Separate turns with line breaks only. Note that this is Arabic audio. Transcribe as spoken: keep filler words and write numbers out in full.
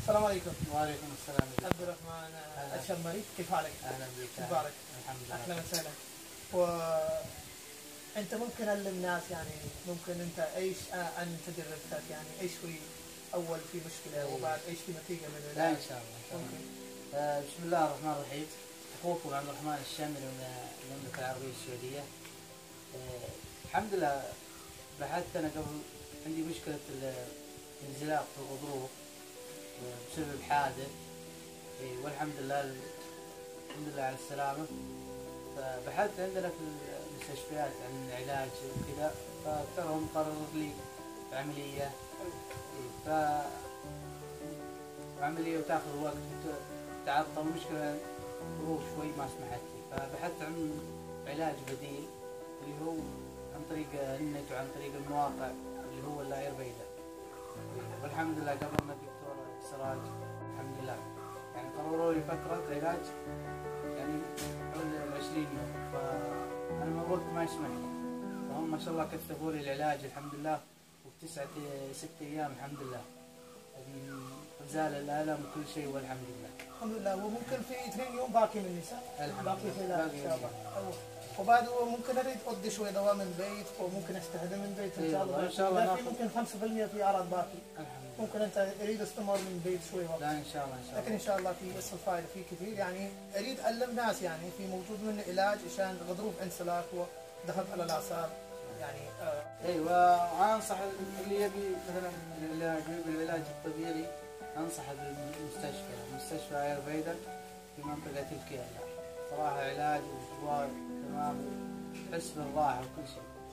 السلام عليكم.
وعليكم السلام.
عبد الرحمن الشمري، كيف حالك؟
اهلا بك.
مبارك.
الحمد لله.
اهلا وسهلا. وانت ممكن للناس يعني ممكن انت ايش عن تجربتك، يعني ايش في اول في مشكله وبعد ايش في نتيجه من
لا ان شاء الله. ممكن. آه بسم الله الرحمن الرحيم. اخوكم عبد الرحمن الشمري من المملكه العربيه السعوديه. آه الحمد لله بحثت انا قبل، عندي مشكله الانزلاق في الغضروف بسبب حادث، والحمد لله الحمد لله على السلامة. فبحثت عندنا في المستشفيات عن علاج وكذا، فترهم قرروا لي عملية، ف عملية وتاخذ وقت وتعطل، مشكلة الظروف شوي ما سمحت لي، فبحثت عن علاج بديل اللي هو عن طريق النت وعن طريق المواقع اللي هو الايربيدا. والحمد لله قابلنا الدكتور سراج الحمد لله، يعني قرروا لي فترة علاج يعني حول عشرين يوم، فأنا من الوقت ما يسمح لي، فهم ما شاء الله كتبوا لي العلاج الحمد لله، وفي تسعة ست أيام الحمد لله زال الألم وكل شيء والحمد لله.
الحمد لله. وممكن في اثنين يوم باقي من النساء، باقي في العلاج ان شاء الله. وبعد ممكن اريد اقضي شوي دواء من البيت، وممكن استخدم من البيت ان شاء الله.
ان شاء الله.
في ممكن خمسة بالمئة في اعراض باقي. ممكن انت اريد استمر من البيت شوي وقت.
لا ان شاء الله ان شاء الله.
لكن ان شاء الله في استفاده في كثير، يعني اريد اعلم ناس يعني في موجود منه علاج عشان غضروف انسلاك وضغط على الاعصاب يعني. آه
ايوه، انصح اللي يبي مثلا العلاج بالعلاج الطبيعي، انصح بالمستشفى، مستشفى ايربيدا في منطقه الكيلا. صراحه علاج ودواء تمام، تحس بالراحه وكل شيء.